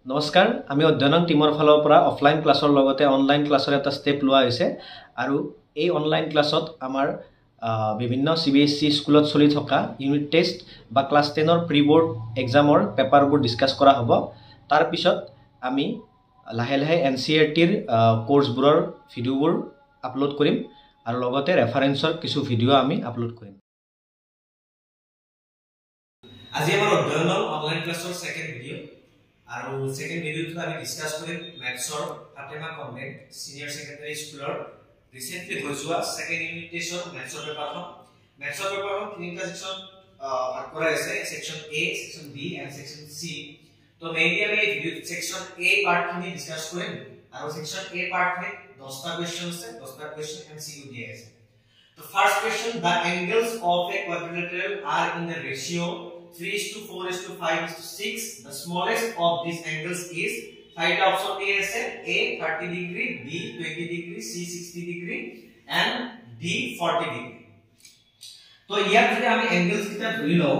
নমস্কাৰ আমি অধ্যয়ন টিমৰ ফালৰ পৰা অফলাইন ক্লাছৰ লগতে অনলাইন ক্লাছৰ এটা ষ্টেপ লোৱা হৈছে আৰু এই অনলাইন ক্লাছত আমাৰ বিভিন্ন CBSE স্কুলত চলি থকা ইউনিট টেষ্ট বা ক্লাছ 10 ৰ প্ৰি বোৰ্ড এক্সামৰ পেপাৰবোৰ ডিসকাস কৰা হ'ব তাৰ পিছত আমি লাহে লাহে NCERT ৰ কোৰ্সবোৰৰ ভিডিওবোৰ আপলোড কৰিম আৰু লগতে ৰেফাৰেন্সৰ কিছু ভিডিও আমি আপলোড কৰিম আজি আমাৰ অধ্যয়নৰ অনলাইন ক্লাছৰ সেকেন্ড ভিডিও আৰু সেকেন্ড ভিডিওটো আমি ডিসকাস কৰিম ম্যাথছৰ ফাতেমা কনভেন্ট সিনিয়ৰ সেকেন্ডাৰী স্কুলৰ ৰিসেন্টলি হৈছোৱা সেকেন্ড ইউনিট টেষ্টৰ ম্যাথছৰ পেপাৰখন তিনিটা সেকশন ভাগ কৰা আছে section A section B and section C তো মেইনলি আমি এই ভিডিও সেকশন A পাৰ্টখিনি ডিসকাস কৰিম আৰু সেকশন A পাৰ্টে 10টা কোৱেশ্চন আছে 10টা কোৱেশ্চন MCQ দিয়া আছে তো first question the angles of a quadrilateral are in the ratio 3:4:5:6 the smallest of these angles is theta option A is A 30 degree B 20 degree C 60 degree and D 40 degree तो ইয়াত যদি আমি angles কিটা ধৰি লও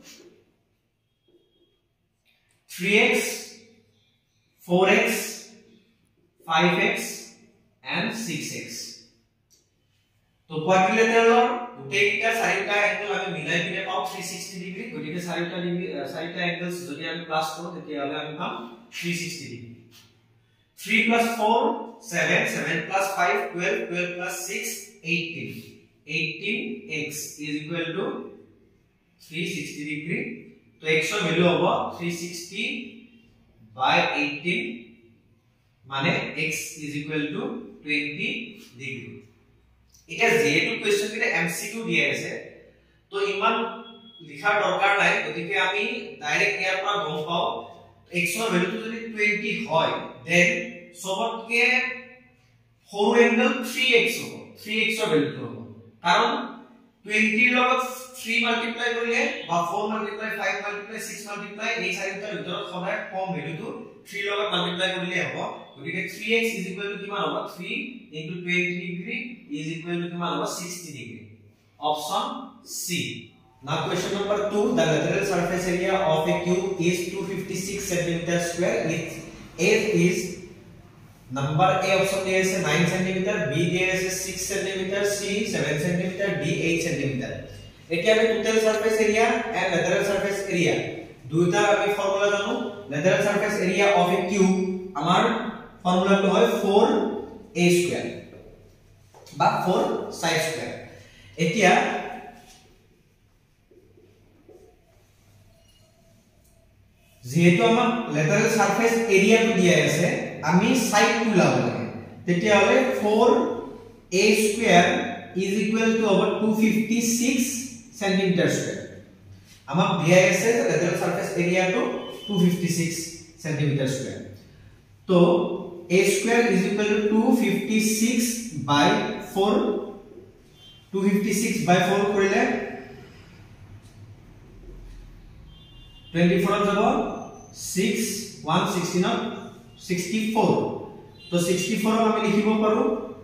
3x 4x 5x and 6x तो quadrilateral গোটেইটা চাৰিটা angle আমি মিলাই পিনে পাও 360 ডিগ্ৰী গতিকে চাৰিটা এংগলস যদি আমি প্লাস কৰো তেতিয়া হলে আমি পাম 360 ডিগ্ৰী 3 + 4 7 7 + 5 12 12 + 6 18 18x = 360 ডিগ্ৰী তো x ৰ ভ্যালু হ'ব 360/18 মানে x = 20 ডিগ্ৰী এটা যেহেতু কোৱেশ্চন কিটা MCQ দিয়া আছে তো ইমান লিখা দৰকাৰ নাই গতিকে আমি ডাইৰেক্ট ইয়াৰ পৰা গম পাও x ৰ ভ্যালুটো যদি 20 হয় দেন সবতকে সৰু এংগল 3x হ'ব 3x ৰ ভ্যালুটো হ'ব কাৰণ 20 লগত 3 মাল্টিপ্লাই কৰিলে বা 4 মাল্টিপ্লাই 5 মাল্টিপ্লাই 6 মাল্টিপ্লাই এই চাৰিটাৰ ভিতৰত সদায় কম ভ্যালুটো 3 লগত মাল্টিপ্লাই কৰিলে হ'ব গতিকে 3x = কিমান হ'ব 3 * 20 degree কিমান হ'ব 60 degree option C now question number 2 the lateral surface area of a cube is 256 cm square its area is number A option A is 9 cm B is 6 cm C 7 cm D 8 cm এতিয়া আমি total surface area and lateral surface area দুইটা আমি formula জানো lateral surface area of a cube আমাৰ ফর্মুলাটো হয় 4a square বা 4 side square এতিয়া যেহেতু আমাৰ lateral surface area টো দিয়া আছে আমি সাইড টো লাভ লাগে তেতিয়া হলে 4a square = over 256 cm square আমাক দিয়া আছে lateral surface area টো 256 cm square তো a square = 256/4 256/4 কৰিলে 24 যাব 6 116 64 তো 64 আমি লিখিব পাৰো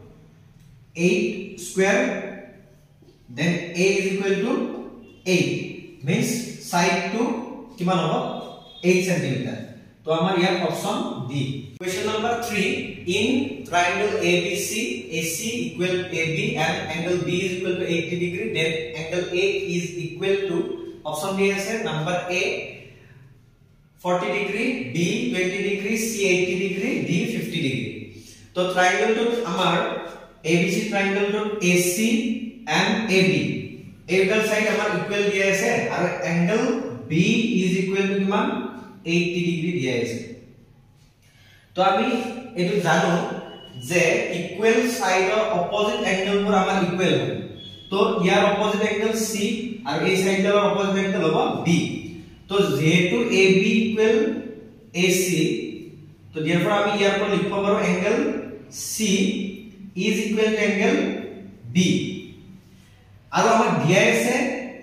8 square then a = 8 means side to কিমান হ'ব 8 cm तो हमार यहाँ option D question number 3 in triangle ABC AC equal AB and angle B is equal to 80 degree then angle A is equal to option D is number A 40 degree B 20 degree C 80 degree D 50 degree तो triangle to हमार ABC triangle to AC and AB angle side हमार equal दिया है और angle B is equal to किमान 80 degree দিয়া আছে তো আমি এটো জানো যে ইকুৱেল সাইডৰ অপোজিট এংগলবোৰ আমাৰ ইকুৱেল হয় তো ইয়াৰ অপোজিট এংগল C আৰু এই সাইডৰ অপোজিট এংগল হ'ব B তো যেহেতু AB = AC তো therefore আমি ইয়াৰ পৰা লিখিব পাৰো angle C is equal to angle B আৰু আমাৰ দিয়া আছে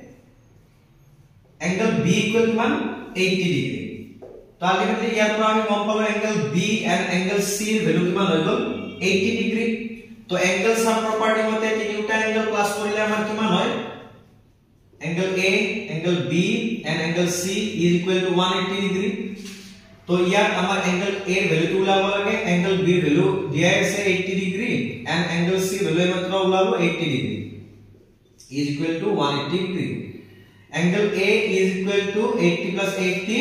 এংগল B = কিমান 80 ডিগ্ৰী तो अल्टीमेटली यार पर আমি গম পালো angle B and angle C এর ভ্যালু কিমান হৈ গল 80 ডিগ্ৰী তো एंगल সাম প্ৰপাৰ্টি মতে তিনিটা एंगल প্লাস কৰিলে আমাৰ কিমান হয় angle A angle B and angle C is equal to 180 degree তো ইয়াত আমাৰ এংগল A ভ্যালুটো ওলাব লাগে এংগল B ভ্যালু দিয়া আছে 80 degree and angle C value মাত্ৰ ওলাব 80 degree is equal to 180 degree. Angle A is equal to 80 plus 80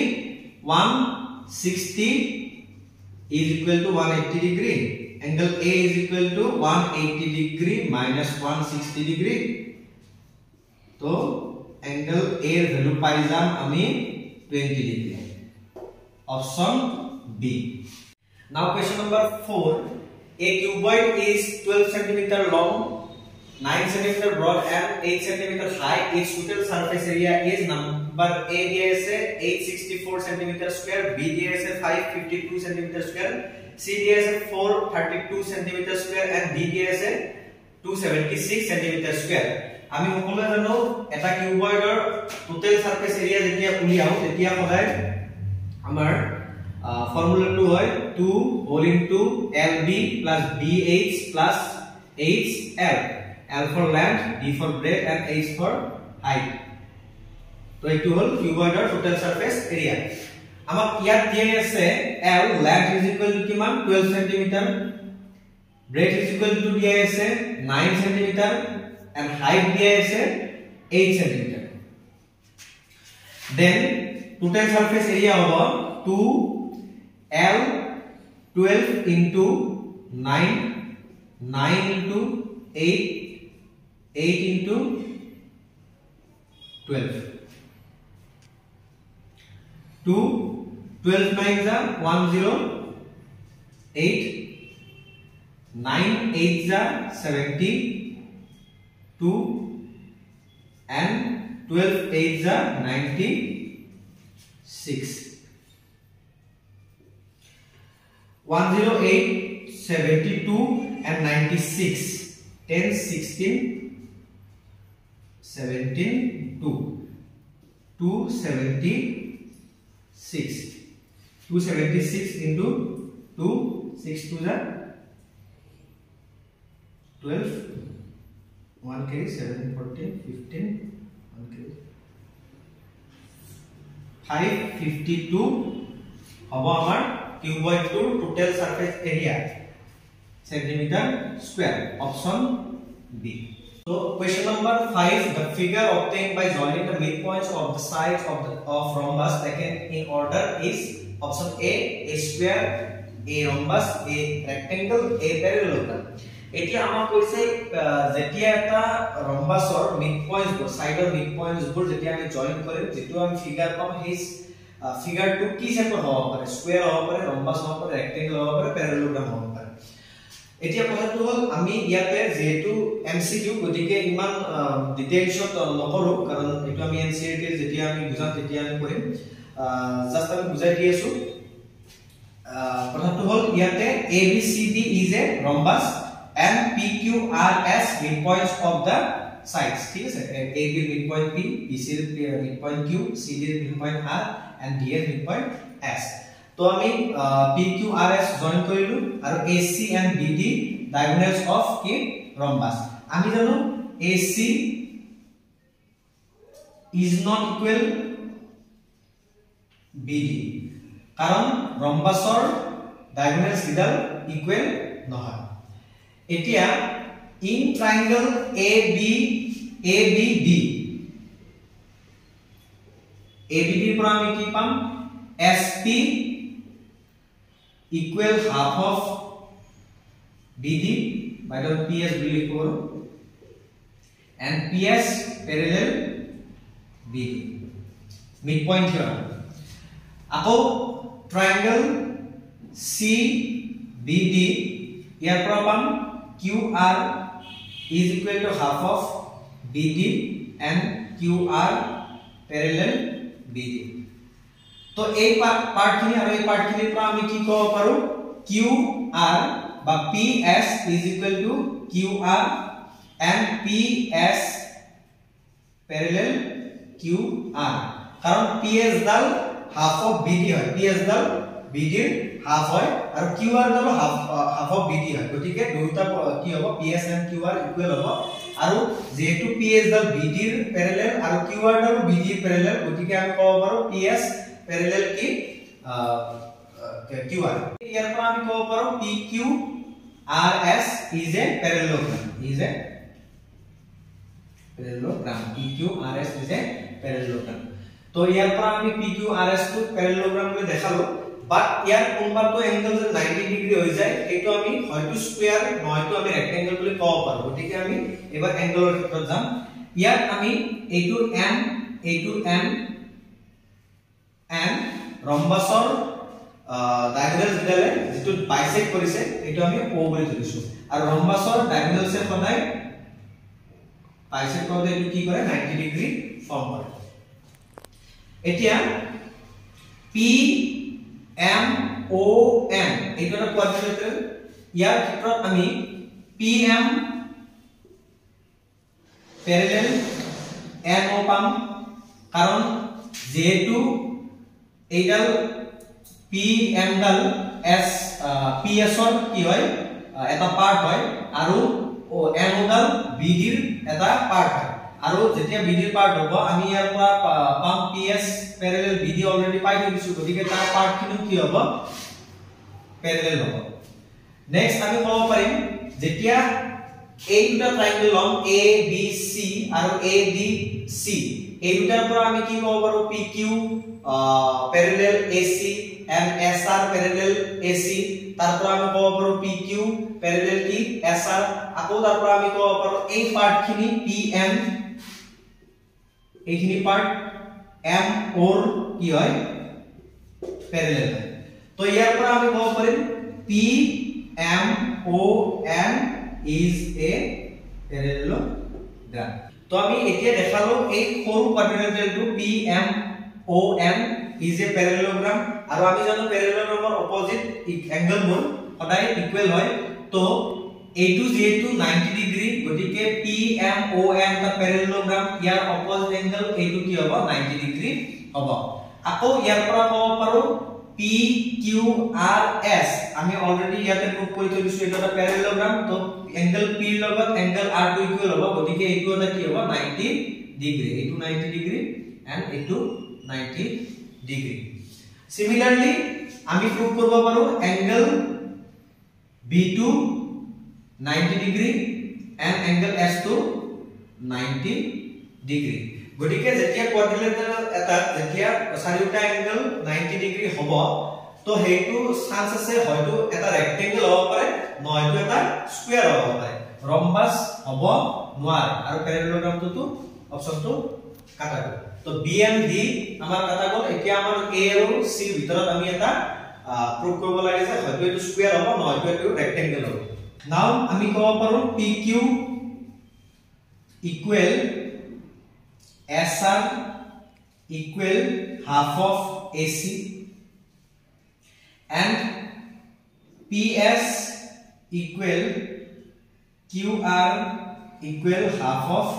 160 is equal to 180 degree. Angle A is equal to 180 degree minus 160 degree. So angle A value पाई जाम अमी 20 degree. Option B. Now question number 4. A cuboid is 12 cm long, 9 cm broad and 8 cm high. Its total surface area is number A दिया है 864 cm square, B दिया है 552 cm square, C दिया है 432 cm square and D दिया है 276 cm square. আমি সকলোৱে জানো এটা কিউবয়ডৰ টোটাল সারফেস এরিয়া যেতিয়া উলিয়াও তেতিয়া সদায় আমাৰ ফৰ্মুলাটো হয় 2 whole into LB plus BH plus HL. L for length, B for breadth and H for height. तो এইটো হল কিউবয়ডৰ টোটাল সারফেস এরিয়া। আমাক ইয়াত দিয়া আছে L length is equal to কিমান 12 cm, breadth is equal to দিয়া আছে 9 cm and height দিয়া আছে 8 cm. Then total surface area होगा 2L 12 into 9 into 8 8 into 12 2 12 9 is 108 9 8 is 72 and 12 8 is 96 108 72 and 96 10 16 17 2 276 276 into 2 6 2 is 12 1 carry 7 14 15 1 carry 552 hobo amar cuboid to total surface area centimeter square. Option B. So question number 5, the figure obtained by joining the midpoints of the sides of rhombus taken in order is option A square, A rhombus, A rectangle, A parallelogram. এতিয়া আমাক কৈছে যেতিয়া এটা ৰম্বাসৰ মিডপয়েন্টস বোৰ সাইডৰ মিডপয়েন্টস বোৰ যেতিয়া আমি join কৰিম যেটো আমি ফিগাৰ পাম হেই ফিগাৰটো কি শেপৰ হ'ব পাৰে স্কয়াৰ হ'ব পাৰে ৰম্বাস হ'ব পাৰে ৰেক্টেঙ্গল হ'ব পাৰে প্যাৰালেলোগ্ৰাম হ'ব পাৰে। এতিয়া কথাটো হল আমি ইয়াতে যেহেতু এমসিকিউ গতিকে ইমান ডিটেইলছত নকৰো কাৰণ এটো আমি এনসিইআরটি যেতিয়া আমি বুজাম তেতিয়া আমি কৰিম জাস্ট আমি বুজাই দি আছো। কথাটো হল ইয়াতে ABCD is a rhombus and PQRS midpoints of the sides ঠিক আছে AB midpoint P, BC midpoint Q, CD midpoint R and DS midpoint S। তো আমি PQRS জয়েন কৰিলো আৰু AC and BD diagonals of কি rhombus। আমি জানো AC is not equal BD কাৰণ rhombusৰ diagonals কিডাল ইকুৱেল নহয়। এতিয়া in triangle ABD পৰা আমি কি পাম SP equal half of BD by the PS বুলি লিখো and PS parallel BD midpoint here। আকৌ triangle CBD ইয়াৰ পৰা পাম QR is equal to half of BD and QR parallel BD। तो एक पार्ट खिनि আৰু এই পার্ট খিনিৰ পৰা আমি কি ক'ব পাৰো QR বা PS is equal to QR and PS parallel QR কাৰণ PS Dal half of BD হয় PS ডাল BD ৰ half হয় আৰু QR Dal half of BD হয় গতিকে দুটা কি হ'ব PS and QR ইকুৱেল হ'ব আৰু যেহেতু PS ডাল BD ৰ parallel আৰু QR ডাল BD ৰ parallel গতিকে আমি ক'ব পাৰো PS parallel की QR ইয়াৰ পৰা আমি ক'ব পাৰো PQRS is a parallelogram PQRS is a parallelogram তো ইয়াৰ পৰা আমি PQRS টো parallelogram বুলি দেখালো বাট ইয়াৰ কোনবাটো এংগল যে 90 ডিগ্ৰী হৈ যায় এটো আমি হয়তো স্কয়াৰ নহয়তো আমি ৰেক্টেঙ্গল বুলি ক'ব পাৰো গতিকে আমি এবাৰ এংগলৰ ক্ষেত্ৰত যাম ইয়াত আমি এইটো M and ৰম্বাসৰ ডায়াগোনাল গিডালে যেটো বাইসেক্ট কৰিছে এটো আমি O বুলি ধৰিছো আৰু ৰম্বাসৰ ডায়াগোনালছে সদায় বাইসেক্ট কৰোতে এটো কি কৰে 90 ডিগ্ৰী ফৰ্ম কৰে এতিয়া PMON এইটো এটা কোৱাড্ৰিলেটাৰেল ইয়াৰ ক্ষেত্ৰত আমি PM প্যারালাল NO পাম কারণ যেহেতু এইডাল PM ডাল S PS ৰ কি হয় এটা পার্ট হয় আৰু NO ডাল BD ৰ এটা পার্ট হয় আৰু যেতিয়া BD ৰ পার্ট হ'ব আমি ইয়াৰ পৰা পাম PS প্যারালাল BD অলৰেডি পাই দিছো গতিকে তাৰ পার্ট খিনি কি হ'ব প্যারালাল হ'ব নেক্সট আমি ক'ব পাৰিম যেতিয়া এই দুটা ট্রায়াঙ্গেল লম ABC আৰু ADC এই দুটাৰ পৰা আমি কি ক'ব পাৰো PQ parallel AC and SR parallel AC তাৰ পৰা আমি ক'ব পাৰো PQ প্যারালাল কি SR আকৌ তাৰ পৰা আমি ক'ব পাৰো এই পার্ট খিনি PM এইখিনি পার্ট M or কি হয় প্যারালাল হয় তো ইয়াৰ পৰা আমি ক'ব পাৰিম PMON is a parallelogram তো আমি এতিয়া দেখালো এই সৰু কোয়াড্ৰিলেটাৰেলটো PMON is a parallelogram আৰু আমি জানো প্যারালেলগ্ৰামৰ অপোজিট এংগল বোৰ সদায় ইকুৱেল হয় তো এইটো যেহেতু 90 ডিগ্ৰী গতিকে PMON টা প্যারালেলগ্ৰাম ইয়াৰ অপোজিট এংগল এইটো কি হ'ব 90 ডিগ্ৰী হ'ব আকৌ ইয়াৰ পৰা ক'ব পাৰো PQRS আমি অলৰেডি ইয়াতে প্ৰুভ কৰি থৈছো এটা প্যারালেলগ্ৰাম তো এংগল P লগত এংগল R টো ইকুৱেল হ'ব গতিকে এইটো এটা কি হ'ব 90 ডিগ্ৰী এইটো 90 ডিগ্ৰী এন্ড এইটো 90 ডিগ্ৰী সিমিলারলি আমি প্ৰুভ কৰিব পাৰো angle B2 90 degree and angle S2 90 degree গতিকে যেতিয়া কোয়াড্ৰিলেটাৰেল এটা যেতিয়া চাৰিটা এংগল 90 ডিগ্ৰী হ'ব তো হেইটো চান্স আছে হয়তো এটা ৰেক্টেঙ্গল হ'ব পাৰে নহয়তো এটা স্কয়াৰ হ'ব পাৰে ৰম্বাস হ'ব নোৱাৰে আৰু প্যারালেলগ্ৰামটো অপচনটো কাটা গ'ল তো B and D আমাৰ কাটা গ'ল এতিয়া আমাৰ A আৰু C ভিতৰত আমি এটা প্ৰুভ কৰিব লাগে যে হয়তো এটো স্কয়াৰ হ'ব নহয়তো এটো ৰেক্টেঙ্গল হ'ব নাও আমি ক'ব পাৰো PQ equal SR equal half of AC and PS equal QR equal half of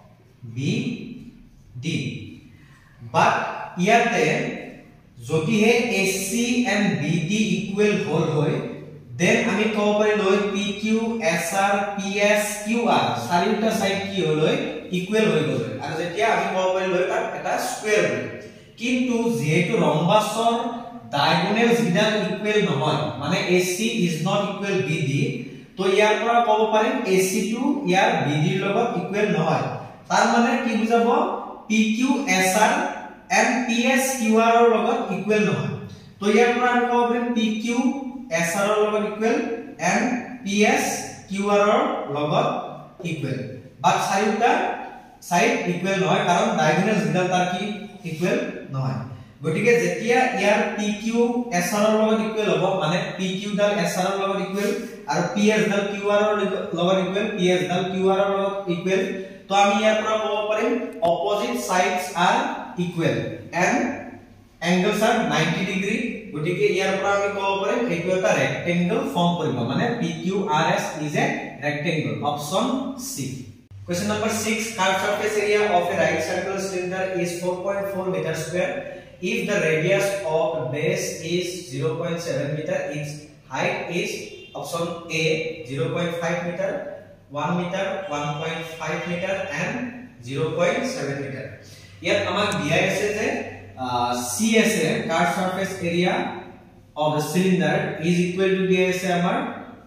BD but ইয়াতে যদিহে AC and BD equal হল হয় then আমি ক'ব পাৰি লয় PQ SR PS QR চাৰিটা সাইড কি হল হয় ইকুৱেল হৈ গ'ল আৰু যেতিয়া আমি ক'ব পাৰি লয় তাক এটা স্কয়াৰ হয় কিন্তু যেহেতু ৰম্বাসৰ ডায়াগোনালস গিডাল ইকুৱেল নহয় মানে AC is not equal BD তো ইয়াৰ পৰা ক'ব পাৰিম AC টো ইয়াৰ BD ৰ লগত ইকুৱেল নহয় তাৰ মানে কি বুজাব PQ SR and PS QR ৰ লগত ইকুৱেল নহয় তো ইয়াৰ পৰা আমি ক'ব পাৰিম PQ SR ৰ লগত ইকুৱেল and PS QR ৰ লগত ইকুৱেল বাট চাৰিটা সাইড ইকুৱেল নহয় কাৰণ ডায়াগোনালস গিডাল তাৰ কি ইকুৱেল নহয় গতিকে যেতিয়া ইয়াৰ PQ SR ৰ লগত ইকুৱেল হ'ব মানে PQ ডাল SR ৰ লগত ইকুৱেল আৰু PS ডাল QR ৰ লগত ইকুৱেল PS ডাল QR ৰ লগত ইকুৱেল তো আমি ইয়াৰ পৰা ক'ব পাৰিম opposite sides are equal and angles are 90 degree গতিকে ইয়াৰ পৰা আমি ক'ব পাৰিম এইটো এটা ৰেক্টেঙ্গল ফৰ্ম কৰিব মানে PQRS is a rectangle option C question number 6 curved surface area of a right circular cylinder is 4.4 meter square if the radius of the base is 0.7 meter its height is option A 0.5 meter 1 meter 1.5 meter and 0.7 meter ইয়াত আমাক দিয়া আছে যে CSA curved surface area of the cylinder is equal to दिया है हमार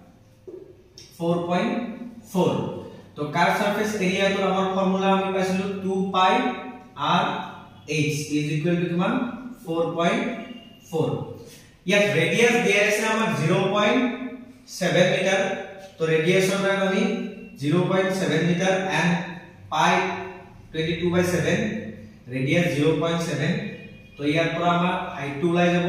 4.4 तो curve surface area तो हमार फॉर्मूला আমি পাইছিলো 2 পাই r h is equal to কিমান 4.4 ইয়াত ৰেডিয়াস দিয়া আছে আমাৰ 0.7 মিটাৰ তো ৰেডিয়াসৰ দাম আমি 0.7 মিটাৰ and pi 22/7 ৰেডিয়াস 0.7 তো ইয়াৰ পৰা আমাৰ হাইট ওলাই যাব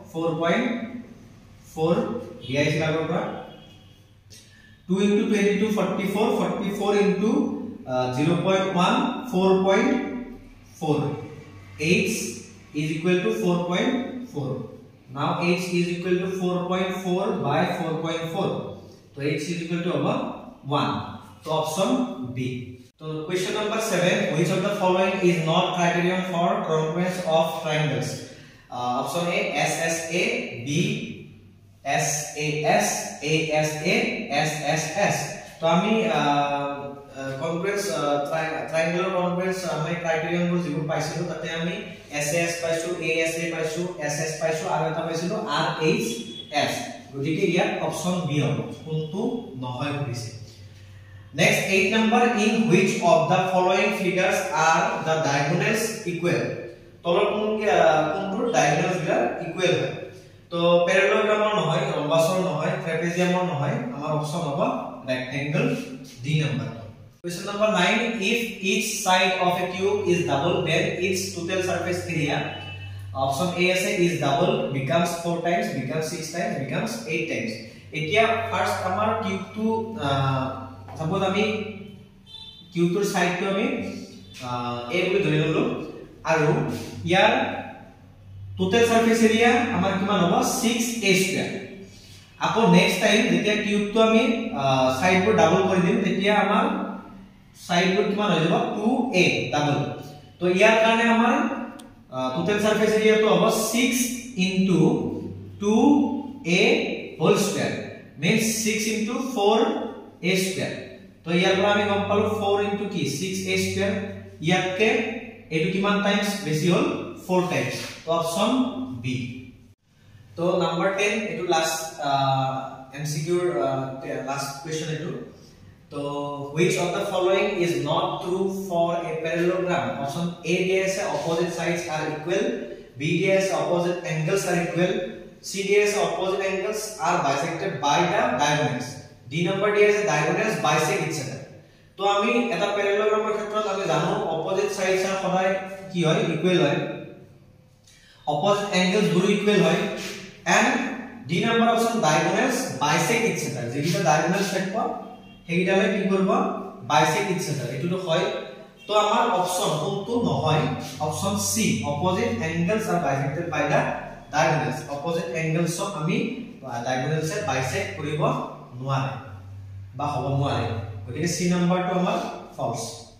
4.4 দিয়া আছে আগৰ পৰা 2 into 22 44 44 into 0.1 4.4 h is equal to 4.4 now h is equal to 4.4 by 4.4 so h is equal to 1 so option b so question number 7 which of the following is not criterion for congruence of triangles option a ssa b SAS ASA SSS तो आमी congruence triangular congruence आमी criterion बोल जिबो पाइसिलो ताते आमी SAS पाइसु ASA पाइसु SS पाइसु आरो এটা পাইছিলো RHS গতিকে ইয়া অপশন বি হ'ব কোনটো নহয় কৰিছে next 8 number in which of the following figures are the diagonals equal তলৰ কোনটো diagonals বিলাক equal হয় तो parallelogram নহয় rhombus নহয় trapezium নহয় আমাৰ অপচন হ'ব rectangle d number question number 9 if each side of a cube is double then its total surface area option a is double becomes 4 times becomes 6 times becomes 8 times এতিয়া first আমাৰ cube টো suppose আমি cube টোৰ side টো আমি a বুলি ধৰি ললো আৰু ইয়াৰ total surface area আমাৰ কিমান হ'ব 6a স্কয়ার আকৌ নেক্সট টাইম যেতিয়া কিউব টো আমি সাইড বোৰ ডাবল কৰি দিম তেতিয়া আমাৰ সাইড বোৰ কিমান হৈ যাব 2a ডাবল তো ইয়াৰ কাৰণে আমাৰ total surface area টো হ'ব 6 into 2a whole square means 6 into 4a square তো ইয়াৰ পৰা আমি গম পালো 4 into কি 6a square ইয়াতকে এটো কিমান টাইমস বেছি হল 4 times तो ऑप्शन बी तो नंबर 10 एटू लास्ट एमसीक्यू लास्ट क्वेश्चन एटू तो which of the following is not true for a parallelogram option a ds opposite sides are equal b ds opposite angles are equal c ds opposite angles are bisected by the diagonals d number ds diagonals bisect each other तो আমি এটা প্যারালেলোগ্রামের ক্ষেত্ৰত আমি জানো opposite sides are সদায় কি হয় equal হয় opposite angles গুলো equal হয় and d number option diagonals bisect each other যেটা diagonals থাকব হেগিটালে কি করব bisect each other এটুটো হয় তো আমার অপশন কোনটো নহয় option C opposite angles are bisected by the diagonals opposite angles আমি diagonals এ bisect কৰিব নোৱাৰে বা হ'ব নোৱাৰে গতিকে সি নাম্বাৰটো আমাৰ false